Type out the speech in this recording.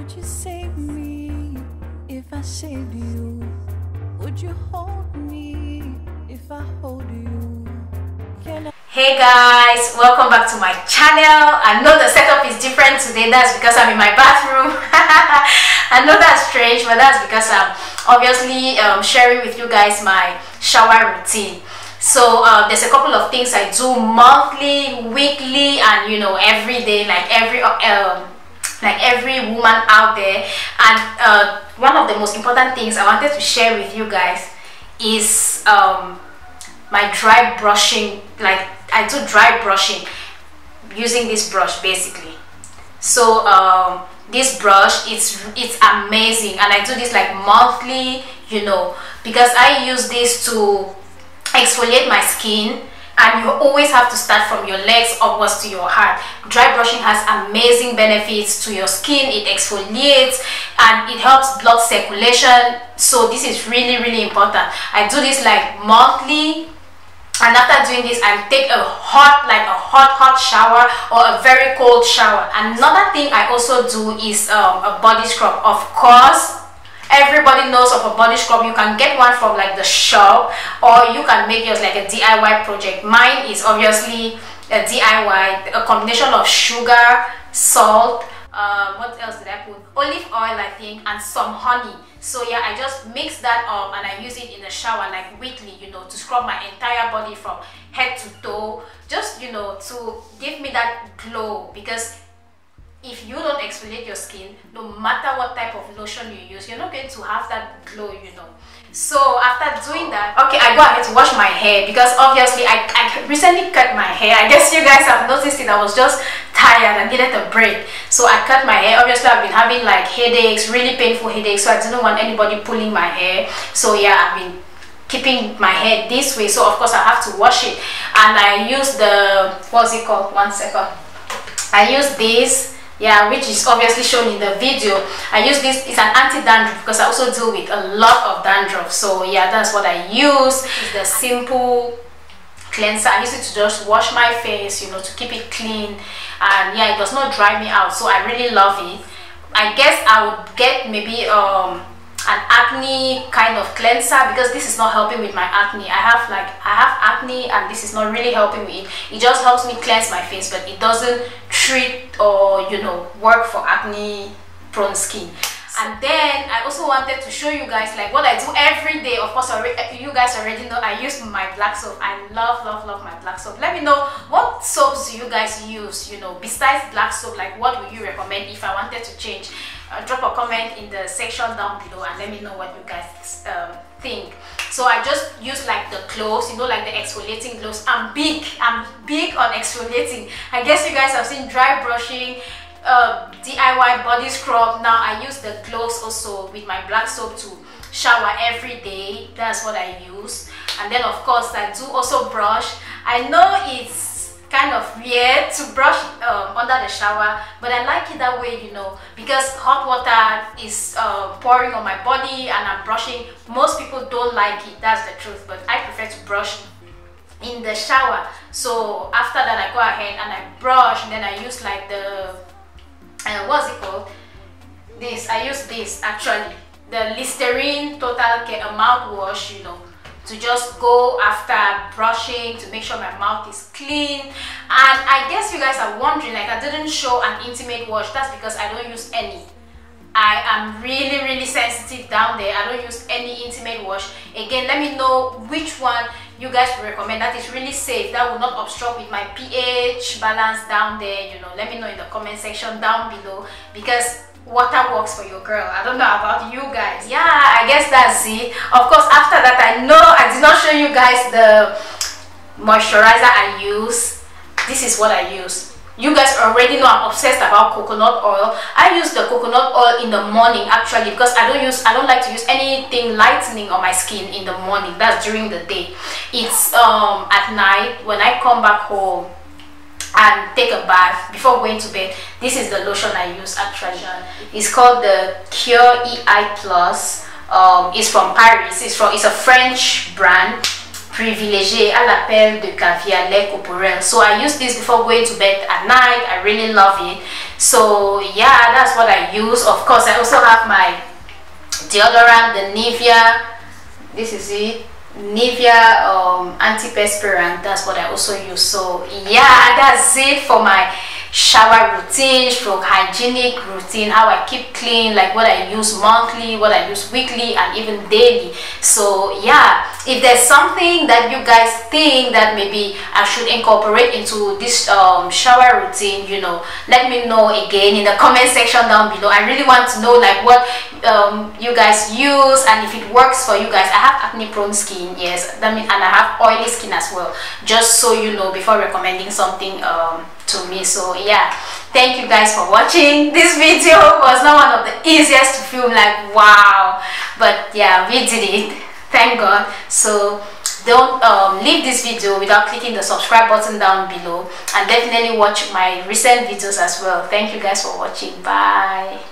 Would you save me if I saved you? Would you hold me if I hold you? Hey guys, welcome back to my channel. I know the setup is different today. That's because I'm in my bathroom. I know that's strange, but that's because I'm obviously sharing with you guys my shower routine. So there's a couple of things I do monthly, weekly, and you know, every day, like every woman out there. And one of the most important things I wanted to share with you guys is my dry brushing. Like, I do dry brushing using this brush basically. So this brush, it's amazing, and I do this like monthly, you know, because I use this to exfoliate my skin. And you always have to start from your legs upwards to your heart. Dry brushing has amazing benefits to your skin. It exfoliates and it helps blood circulation. So this is really important. I do this like monthly. And after doing this, I take a hot shower or a very cold shower. Another thing I also do is a body scrub. Of course, everybody knows of a body scrub. You can get one from like the shop, or you can make yours like a DIY project. Mine is obviously a DIY, a combination of sugar, salt, what else did I put? Olive oil, I think, and some honey. So yeah, I just mix that up and I use it in the shower like weekly, you know, to scrub my entire body from head to toe, just, you know, to give me that glow. Because if you don't exfoliate your skin, no matter what type of lotion you use, you're not going to have that glow, you know. So after doing that, okay, I go ahead to wash my hair, because obviously I recently cut my hair. I guess you guys have noticed it. I was just tired and needed a break, so I cut my hair. Obviously I've been having like headaches, really painful headaches, so I didn't want anybody pulling my hair. So yeah, I've been keeping my hair this way, so of course I have to wash it. And I use the, what's it called, one second, I use this, yeah, which is obviously shown in the video. I use this, it's an anti-dandruff, because I also deal with a lot of dandruff. So yeah, that's what I use. It's the simple cleanser. I use it to just wash my face, you know, to keep it clean. And yeah, it does not dry me out, so I really love it. I guess I would get maybe an acne kind of cleanser, because this is not helping with my acne. I have acne, and this is not really helping me. It just helps me cleanse my face, but it doesn't treat or, you know, work for acne prone skin. And then I also wanted to show you guys like what I do every day. Of course, you guys already know I use my black soap. I love my black soap. Let me know, what soaps do you guys use, you know, besides black soap? Like, what would you recommend if I wanted to change? Drop a comment in the section down below and let me know what you guys think. So I just use like the gloves, you know, like the exfoliating gloves. I'm big on exfoliating. I guess you guys have seen dry brushing, DIY body scrub. Now I use the gloves also with my black soap to shower every day. That's what I use. And then of course I do also brush. I know it's kind of weird to brush under the shower, but I like it that way, you know, because hot water is pouring on my body and I'm brushing. Most people don't like it, that's the truth, but I prefer to brush in the shower. So after that I go ahead and I brush, and then I use like the what's it called, this, I use this actually, the Listerine Total Care mouthwash, you know, to just go after brushing to make sure my mouth is clean. And I guess you guys are wondering, like, I didn't show an intimate wash. That's because I don't use any. I am really sensitive down there. I don't use any intimate wash. Again, let me know which one you guys recommend that is really safe, that will not obstruct with my pH balance down there, you know. Let me know in the comment section down below, because water works for your girl. I don't know about you guys. Yeah, I guess that's it. Of course, after that, I know I did not show you guys the moisturizer I use. This is what I use. You guys already know I'm obsessed about coconut oil. I use the coconut oil in the morning actually, because I don't like to use anything lightening on my skin in the morning. That's during the day. It's at night when I come back home and take a bath before going to bed. This is the lotion I use actually. It's called the Cure EI Plus. It's from Paris. It's a French brand. privilégié à l'appel de caviar, lait corporel. So I use this before going to bed at night. I really love it. So yeah, that's what I use. Of course, I also have my deodorant, the Nivea. This is it, Nivea antiperspirant. That's what I also use. So yeah, that's it for my shower routine, stroke hygienic routine, how I keep clean, like what I use monthly, what I use weekly, and even daily. So yeah, if there's something that you guys think that maybe I should incorporate into this shower routine, you know, let me know again in the comment section down below. I really want to know like what you guys use and if it works for you guys. I have acne prone skin, yes, that means, and I have oily skin as well, just so you know before recommending something to me. So yeah, thank you guys for watching. This video was not one of the easiest to film, like wow, but yeah, we did it, thank God. So don't leave this video without clicking the subscribe button down below, and definitely watch my recent videos as well. Thank you guys for watching. Bye.